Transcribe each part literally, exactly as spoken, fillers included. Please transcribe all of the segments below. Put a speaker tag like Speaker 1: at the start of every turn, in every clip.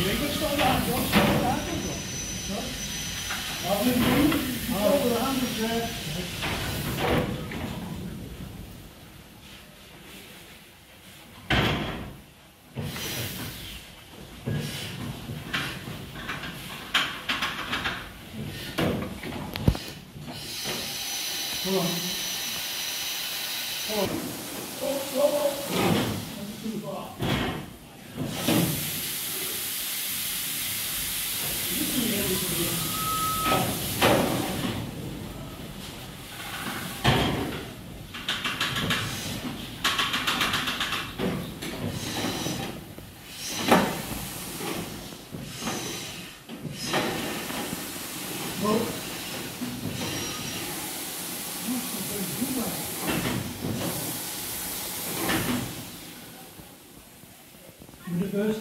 Speaker 1: Hold on. Hold on. Oh, oh, oh. That's too far. First.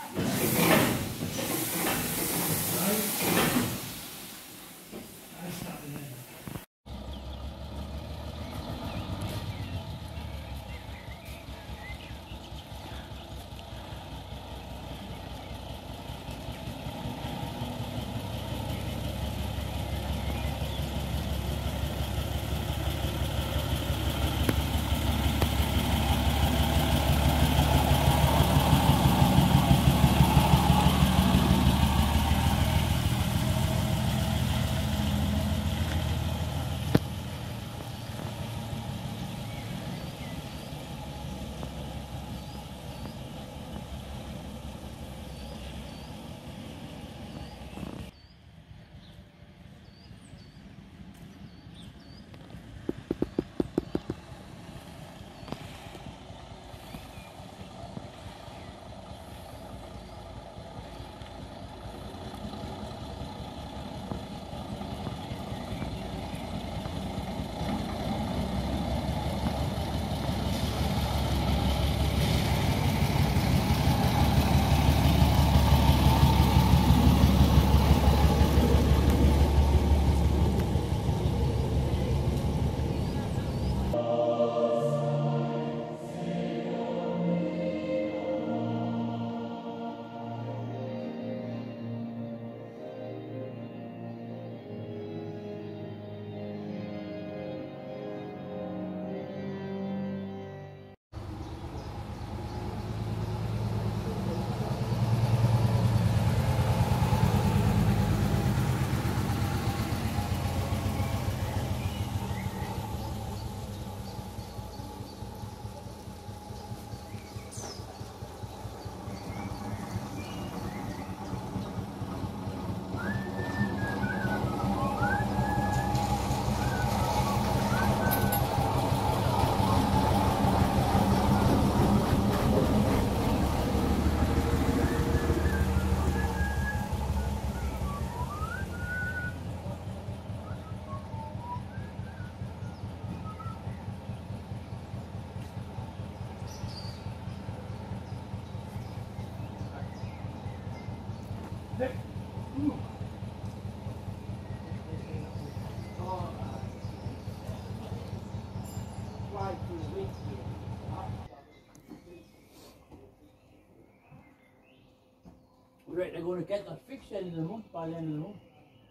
Speaker 1: Right, they're going to get that fixed end of the month by the end of the month.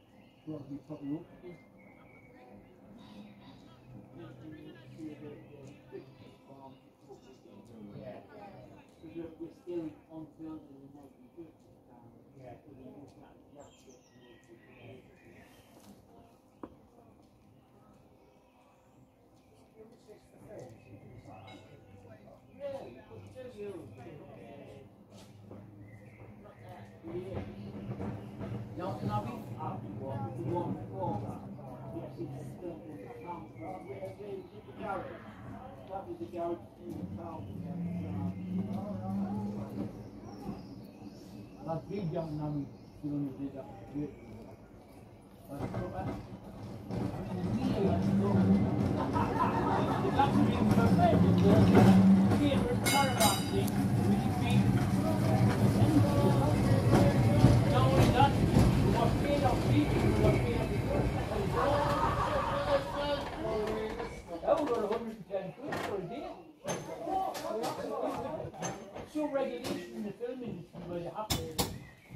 Speaker 1: So that'll be probably up again. Yeah. We're still on field in the nineteen fifties. Yeah. No, no, we are the one before that. Yes, it's still the town. That was the garage in the town. That big young man who did that. That's perfect. That's been perfect. Here, we're caravan thing. We can be. Not only that, we were paid off people, we were paid off the that we got one hundred and ten quid for a day. So regulation in the film industry where you have to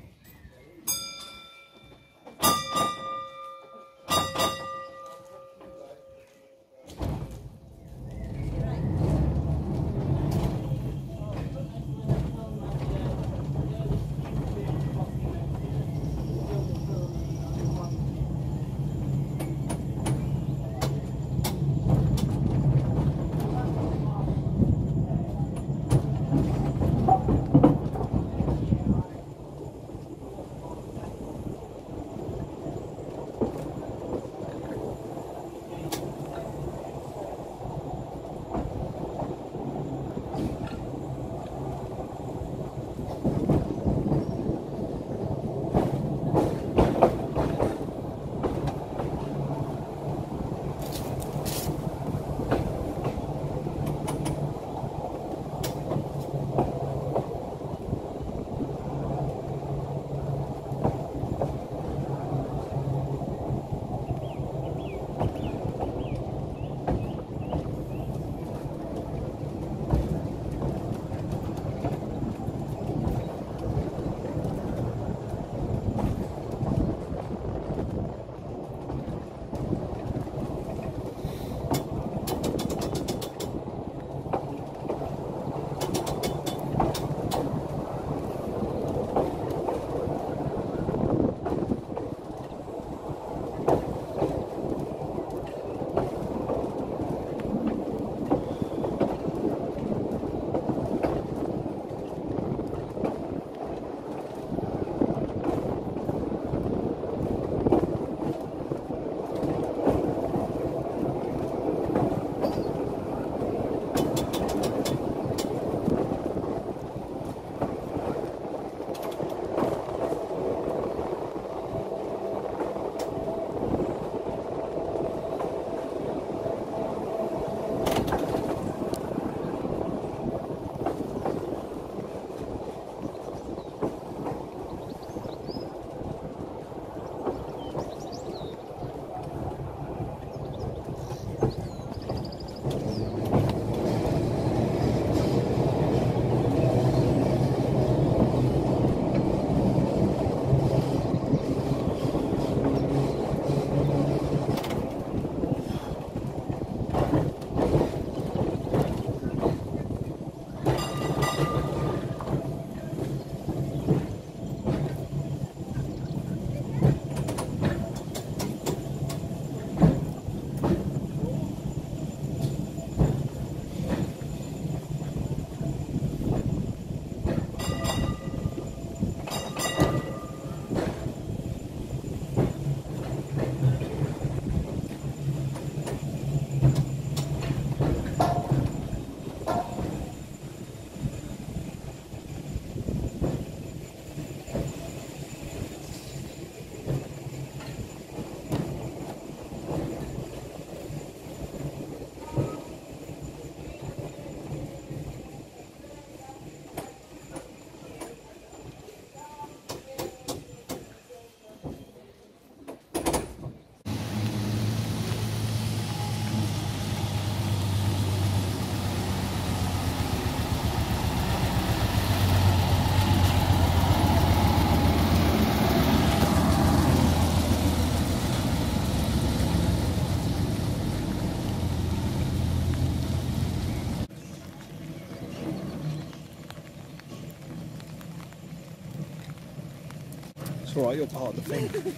Speaker 2: It's alright, you're part of the thing.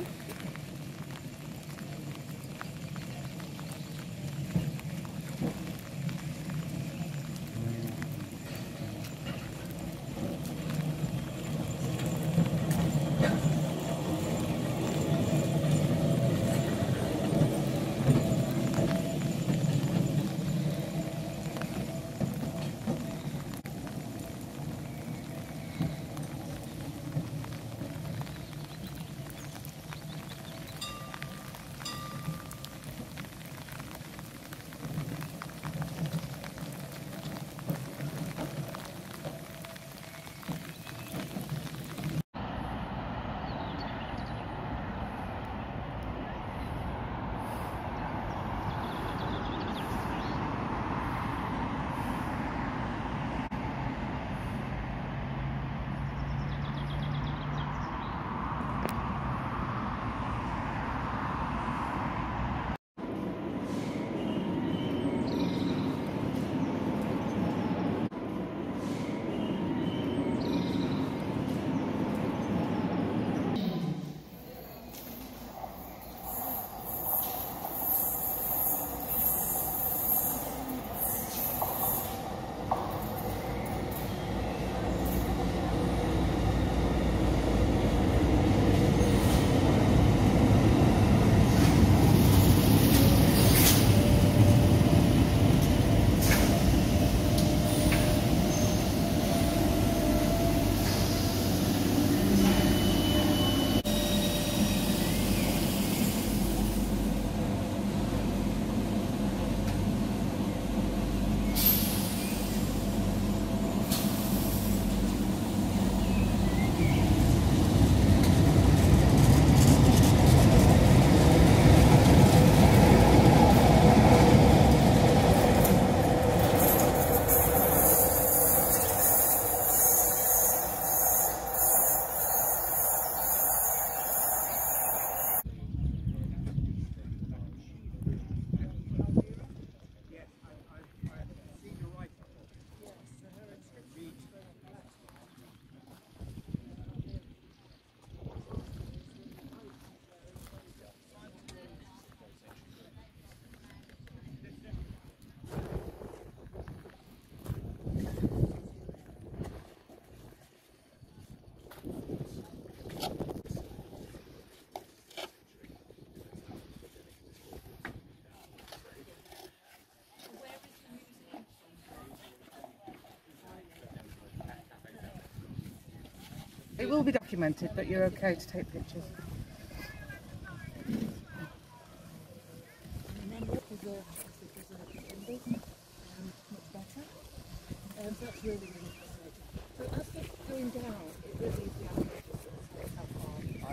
Speaker 3: It will be documented, but you're okay to take pictures.
Speaker 4: And then what is your house because of the windows, um, much better. Um, so that's really, really fascinating. So as they're going down, it really is the outrageous sort of how far.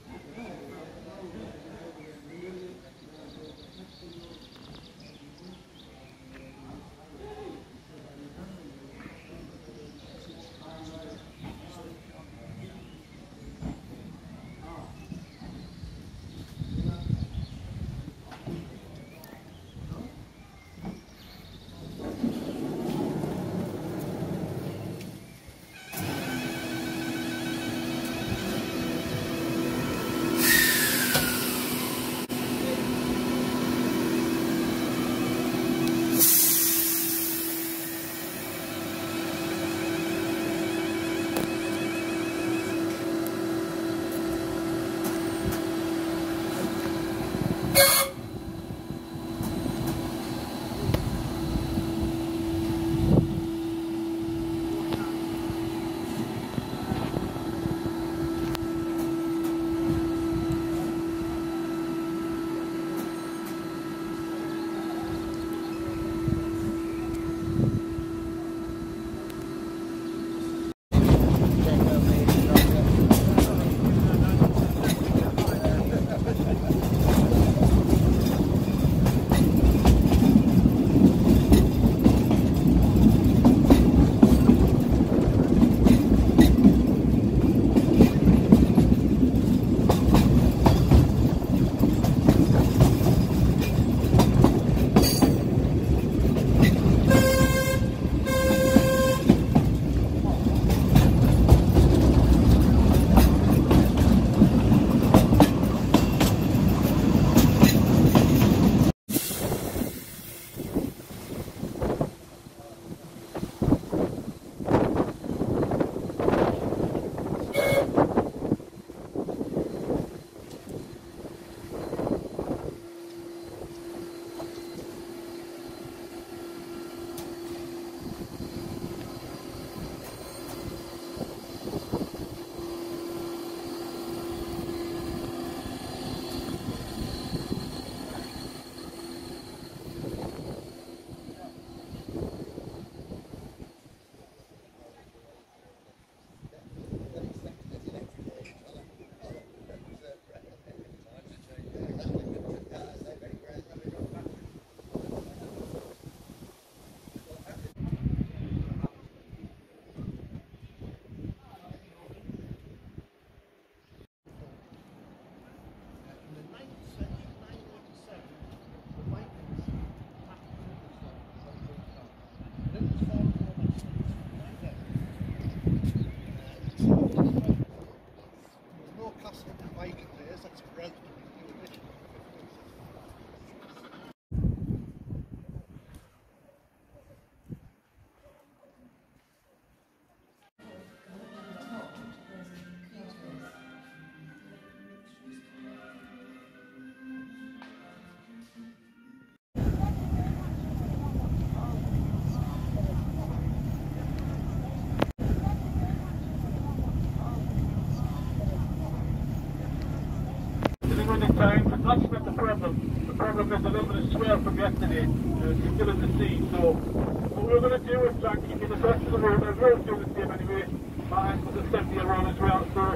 Speaker 5: That's not the problem. The problem is a little bit of swell from yesterday. Uh, it's still in the sea. So what we're going to do is try and keep it as best as the road. The road's doing the same anyway. My hand was a seventy year old as well. So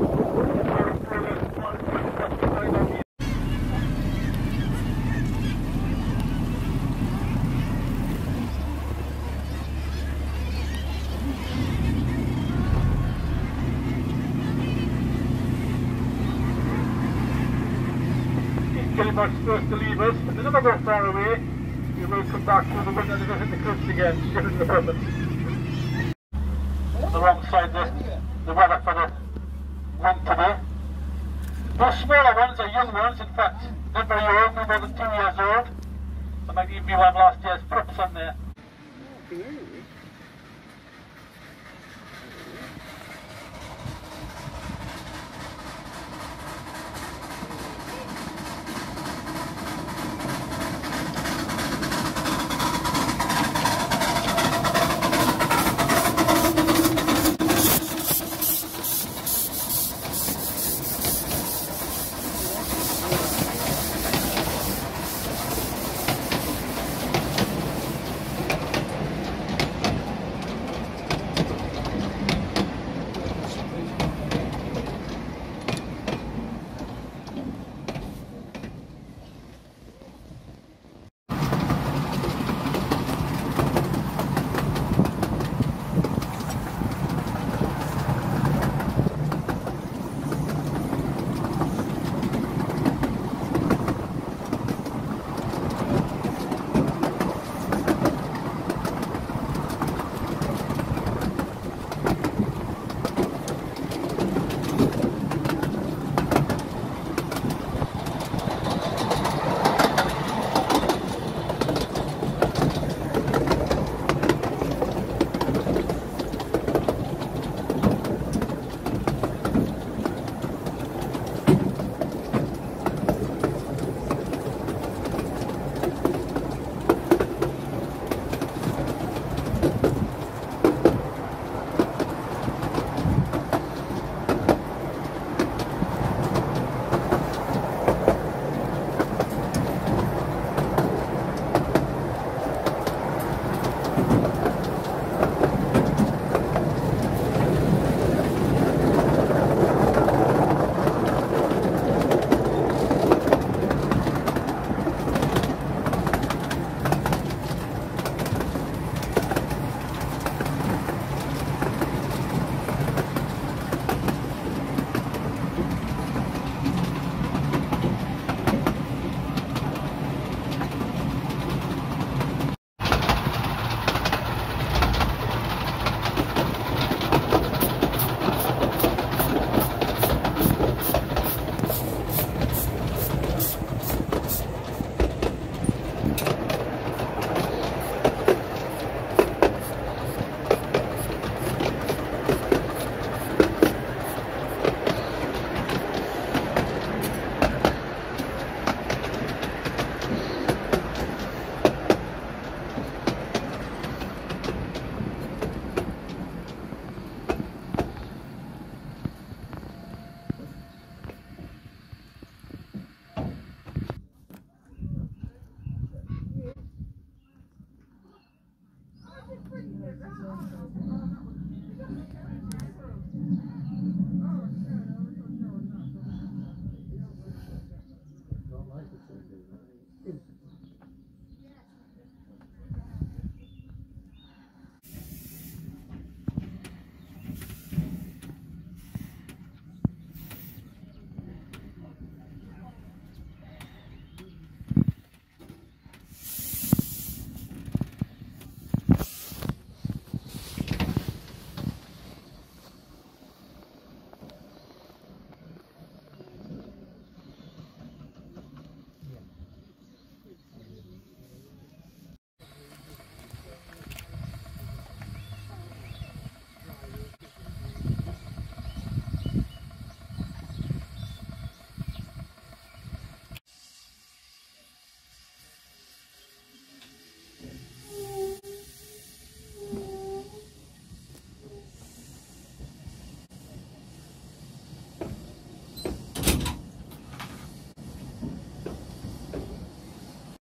Speaker 5: we're going to much supposed to leave us, but they never go far away. We will come back through the window and go hit the cliffs again, given the purpose. On the wrong side, the, the weather for the wind today. Those smaller ones are young ones, in fact, not very old, no more than two years old. There might even be one last year's pups on there.